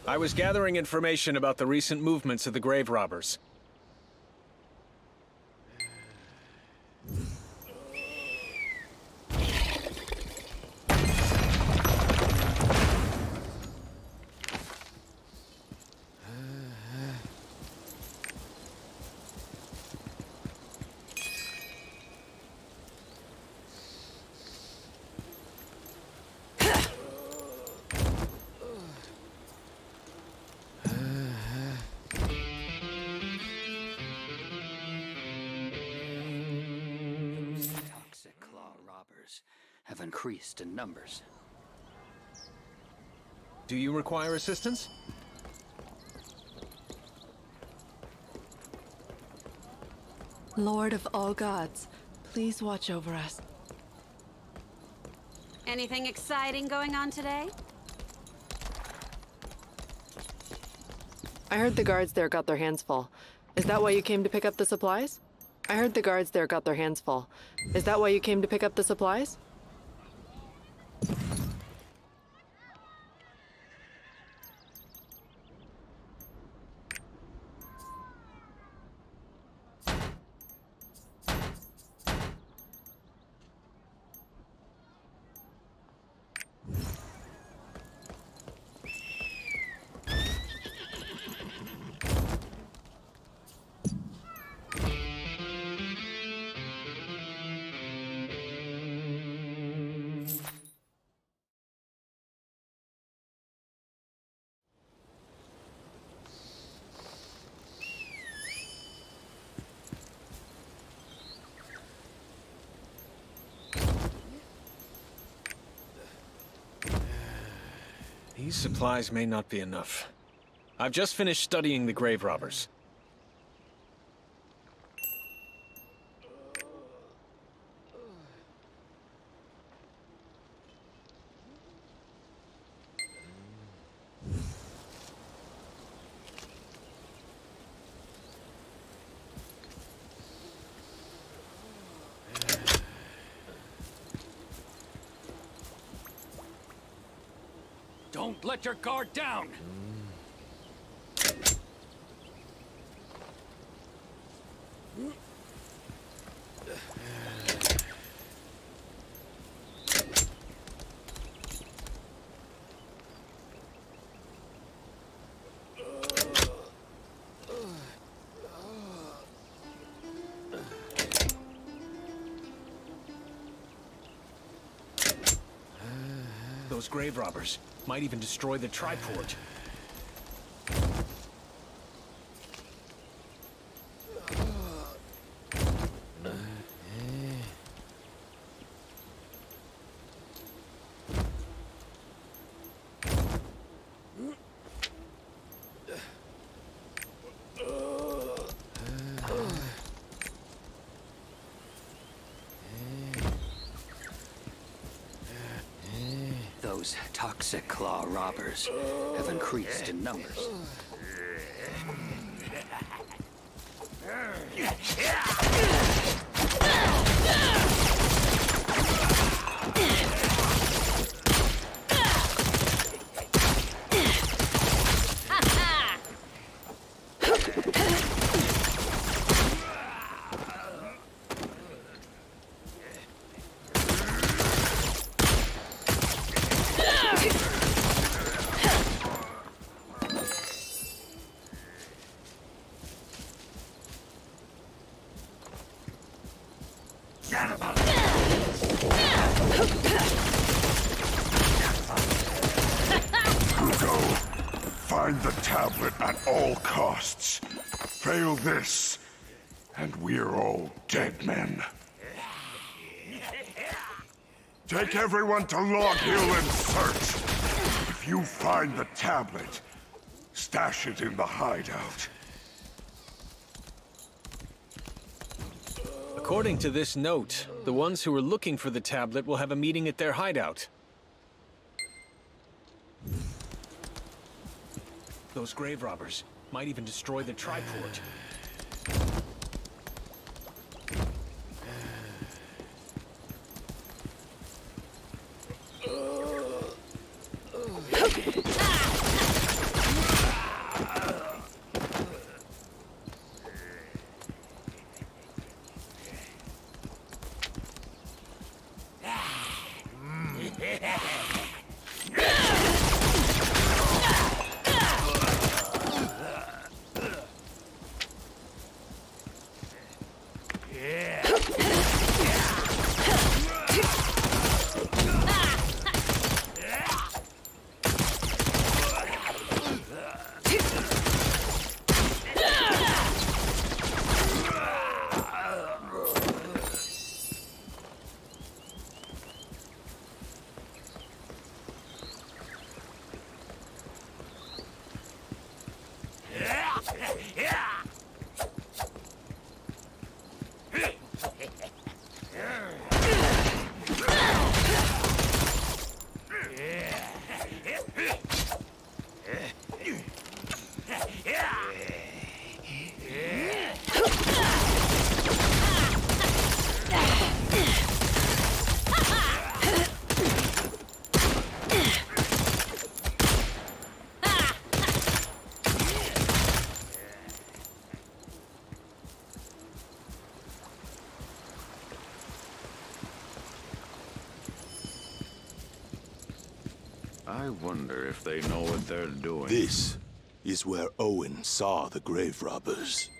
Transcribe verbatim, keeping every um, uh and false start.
I was gathering information about the recent movements of the grave robbers. Have increased in numbers. Do you require assistance? Lord of all gods, please watch over us. Anything exciting going on today? I heard the guards there got their hands full. Is that why you came to pick up the supplies? I heard the guards there got their hands full. Is that why you came to pick up the supplies? These supplies may not be enough. I've just finished studying the grave robbers. Don't let your guard down! Those grave robbers might even destroy the triport. Those toxic claw robbers have increased in numbers. Find the tablet at all costs. Fail this, and we're all dead men. Take everyone to Log Hill and search. If you find the tablet, stash it in the hideout. According to this note, the ones who are looking for the tablet will have a meeting at their hideout. Those grave robbers might even destroy the triport. I wonder if they know what they're doing. This is where Owen saw the grave robbers.